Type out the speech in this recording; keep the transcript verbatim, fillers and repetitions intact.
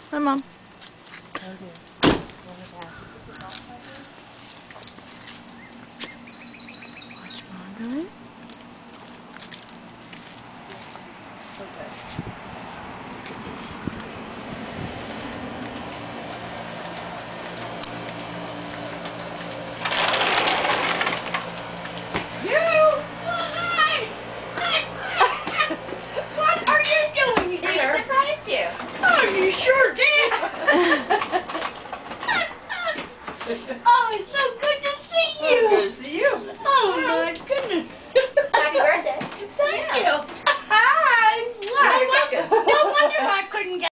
Hi, Mom. Okay. Watch Mom, What are you doing here? I surprised you. Oh, you sure did. Oh, it's so good to see you. Good to see you. Oh, my goodness.